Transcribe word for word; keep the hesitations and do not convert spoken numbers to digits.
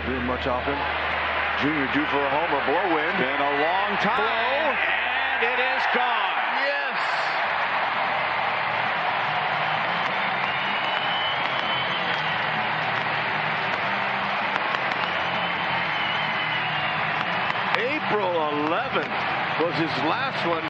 doing much often. Junior due for a homer. Blow in. Been a long time. Blow. And it is gone. Yes. April eleventh was his last one.